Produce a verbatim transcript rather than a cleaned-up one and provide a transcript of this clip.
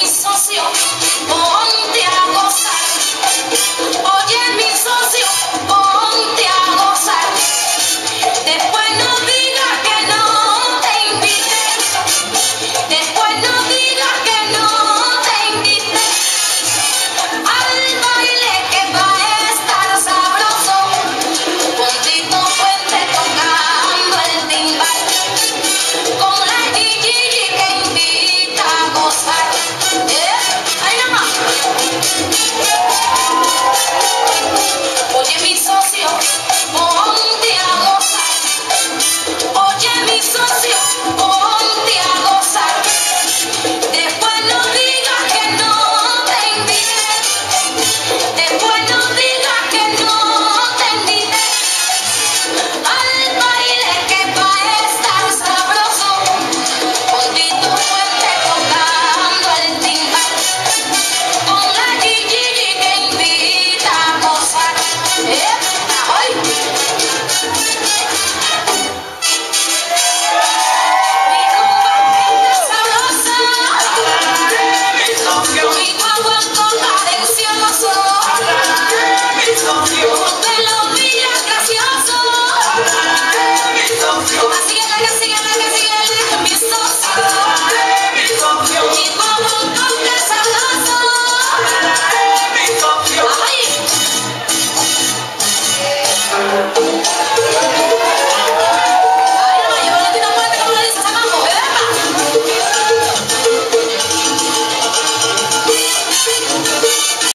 socio, ponte a gozar. Oye, mi socio, ponte a gozar. Después no digas que no te invité. Después no digas que no te invité al baile que va a estar sabroso. Puntito fuerte tocando el timbal con la Gigi que invita a gozar. Oye, mi socio, ponte a gozar. Oye, mi socio, ponte a gozar. Después no digas que no te invité. Después no digas que no te invité al baile que va a estar sabroso. Puntito fuerte tocando el timbal con la Gigi que invita a gozar. ¡Hoy! Mi rumba es sabrosa, mi guaguancó cadencioso, de los villas gracioso. Así es la que sigue, la que sigue, mi socio, mi guaguancó que es sabroso. ¡Ay!